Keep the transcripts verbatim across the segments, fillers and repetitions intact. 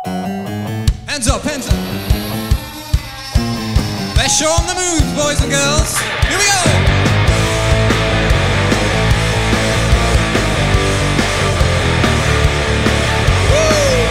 Hands up, hands up. Let's show them the moves, boys and girls. Here we go. Woo!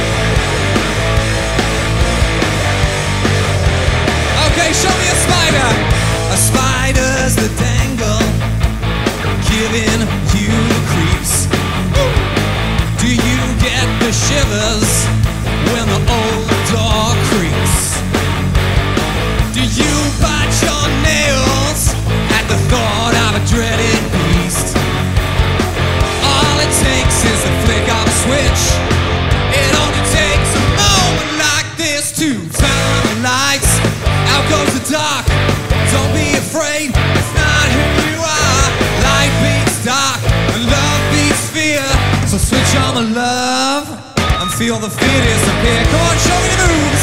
Okay, show me a spider. A spider's the dangle, giving you the creeps. Woo! Do you get the shivers when the old door creaks? Do you bite your nails at the thought of a dreaded beast? All it takes is the flick of a switch. It only takes a moment like this to turn on the lights. Out goes the dark. Don't be afraid, it's not who you are. Light beats dark and love beats fear. So switch on the love and feel the fear disappear. Come on, show me the moves.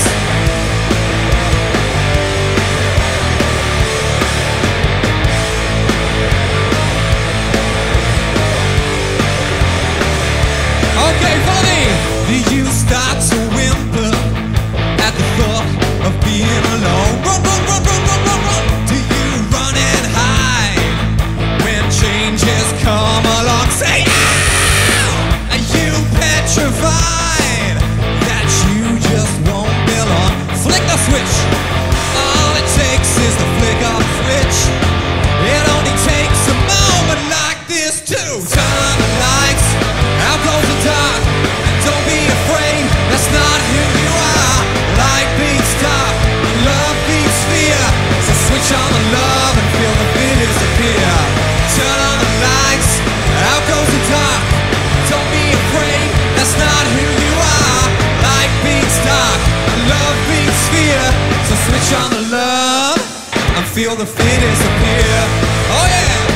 Okay, funny. Do you start to whimper at the thought of being alone? Run, run, run, run, run, run, run. Do you run and hide when changes come along? Say, ow! Are you petrified that you just won't belong? Flick the switch. All it takes is the flick of a switch. It only takes a moment like this to turn the lights. Out goes the dark, and don't be afraid, that's not who you are. Light beats dark, and love beats fear. So switch on the love and feel the fear disappear. Turn on the lights, out goes the dark. Don't be afraid, that's not who you are. Light beats dark, and love beats fear. So switch on the love and feel the fear disappear. Oh yeah!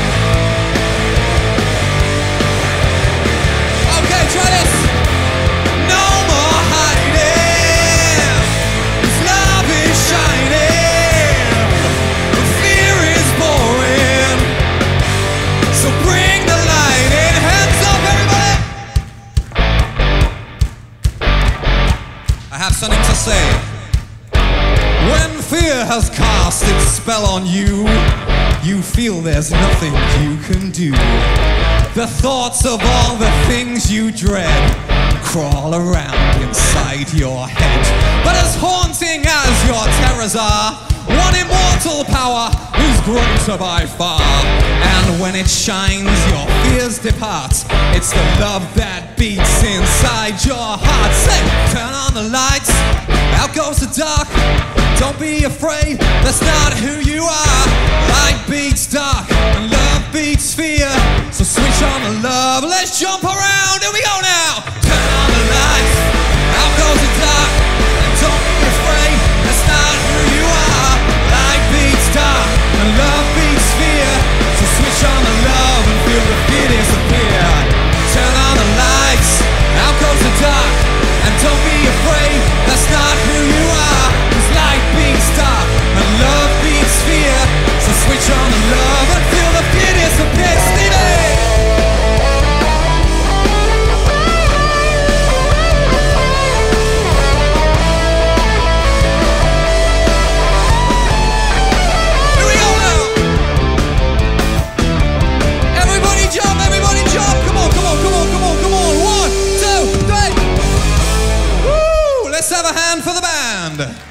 Okay, try this. No more hiding, 'cause love is shining. The fear is boring, so bring the light in. Hands up, everybody. I have something to say. When fear has cast its spell on you, you feel there's nothing you can do. The thoughts of all the things you dread crawl around inside your head. But as haunting as your terrors are, one immortal power is greater by far. And when it shines, your fears depart. It's the love that beats inside your heart. Say, turn on the lights, out goes the dark. Don't be afraid, that's not who you are. Light beats dark and love beats fear. So switch on the love, let's jump around. Here we go now. Turn on the lights, out goes the dark. And don't be afraid, that's not who you are. Light beats dark and love beats fear. So switch on the love and feel the fear disappear. Turn on the lights, out goes the dark. And don't be afraid, that's not who you are. 'Cause light beats dark and love beats fear. So switch on the love and feel the fear disappear. Stevie! Let's have a hand for the band.